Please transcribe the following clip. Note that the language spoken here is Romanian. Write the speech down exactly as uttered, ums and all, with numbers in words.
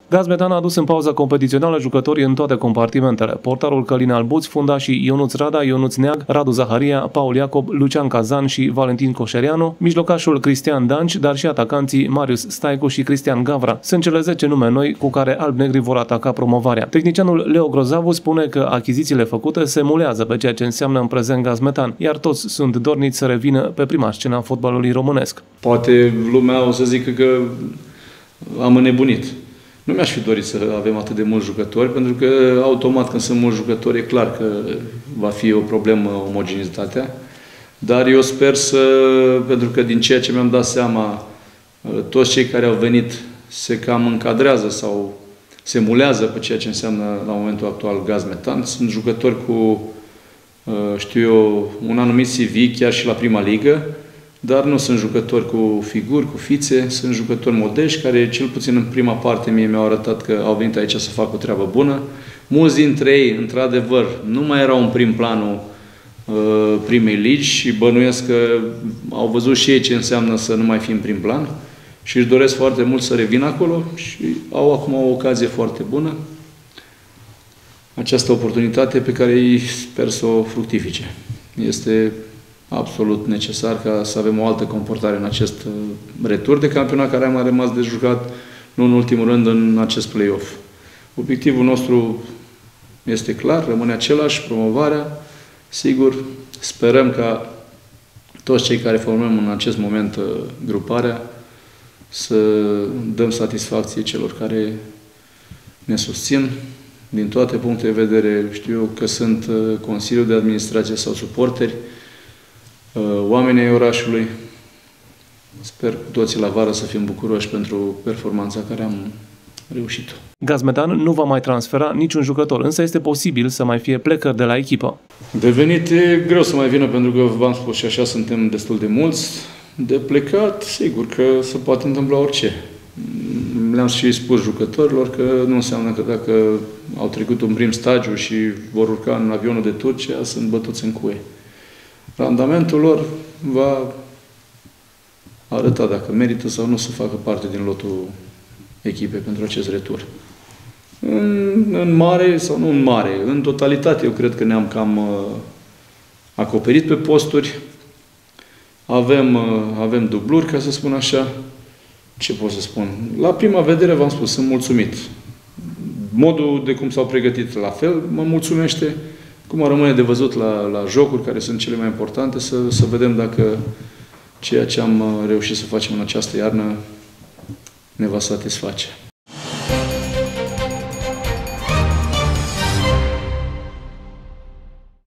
Gazmetan a adus în pauza competițională jucătorii în toate compartimentele. Portarul Călin Albuț, fundașii Ionuț Rada, Ionuț Neag, Radu Zaharia, Paul Iacob, Lucian Cazan și Valentin Coșereanu, mijlocașul Cristian Danci, dar și atacanții Marius Staicu și Cristian Gavra. Sunt cele zece nume noi cu care alb-negri vor ataca promovarea. Tehnicianul Leo Grozavu spune că achizițiile făcute se mulează pe ceea ce înseamnă în prezent Gazmetan, iar toți sunt dorniți să revină pe prima scenă a fotbalului românesc. Poate lumea o să zică că am înnebunit. Nu mi-aș fi dorit să avem atât de mulți jucători, pentru că automat când sunt mulți jucători e clar că va fi o problemă omogenitatea. Dar eu sper să, pentru că din ceea ce mi-am dat seama, toți cei care au venit se cam încadrează sau se mulează pe ceea ce înseamnă la momentul actual Gazmetan. Sunt jucători cu, știu eu, un anumit C V, chiar și la prima ligă, dar nu sunt jucători cu figuri, cu fițe, sunt jucători modești care, cel puțin în prima parte, mie mi-au arătat că au venit aici să facă o treabă bună. Mulți dintre ei, într-adevăr, nu mai erau în prim planul uh, primei ligi și bănuiesc că au văzut și ei ce înseamnă să nu mai fie în prim plan și își doresc foarte mult să revină acolo și au acum o ocazie foarte bună. Această oportunitate pe care ei sper să o fructifice. Este absolut necesar ca să avem o altă comportare în acest retur de campionat care a mai rămas de jucat, nu în ultimul rând, în acest play-off. Obiectivul nostru este clar, rămâne același, promovarea. Sigur, sperăm ca toți cei care formăm în acest moment gruparea să dăm satisfacție celor care ne susțin din toate punctele de vedere. Știu că sunt Consiliul de Administrație sau suporteri, oamenii ai orașului. Sper cu toții la vară să fim bucuroși pentru performanța care am reușit-o. Gazmetan nu va mai transfera niciun jucător, însă este posibil să mai fie plecări de la echipă. De venit e greu să mai vină, pentru că v-am spus și așa suntem destul de mulți. De plecat, sigur că se poate întâmpla orice. Le-am și spus jucătorilor că nu înseamnă că dacă au trecut un prim stagiu și vor urca în avionul de Turcia, sunt bătuți în cuie. Randamentul lor va arăta dacă merită sau nu să facă parte din lotul echipei pentru acest retur. În, în mare sau nu în mare, în totalitate eu cred că ne-am cam uh, acoperit pe posturi. Avem, uh, avem dubluri, ca să spun așa. Ce pot să spun? La prima vedere v-am spus, sunt mulțumit. Modul de cum s-au pregătit la fel mă mulțumește. Cum rămâne de văzut la, la jocuri, care sunt cele mai importante, să, să vedem dacă ceea ce am reușit să facem în această iarnă ne va satisface.